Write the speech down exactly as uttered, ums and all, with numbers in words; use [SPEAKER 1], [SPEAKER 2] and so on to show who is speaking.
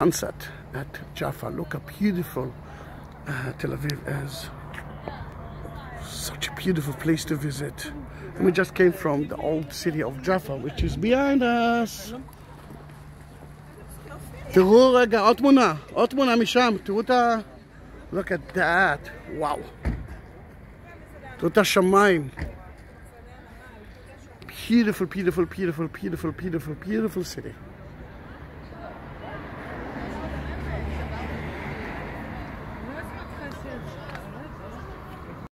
[SPEAKER 1] Sunset at Jaffa. Look how beautiful uh, Tel Aviv is. Such a beautiful place to visit. And we just came from the old city of Jaffa, which is behind us. תראו רגע, עוד תמונה, עוד תמונה משם, תראו את ה... Look at that, וואו. תראו את השמיים. Beautiful, beautiful, beautiful, beautiful, beautiful, beautiful city.